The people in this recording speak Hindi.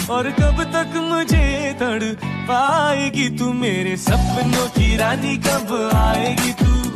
और कब तक मुझे तड़ पाएगी तू, मेरे सपनों की रानी कब आएगी तू।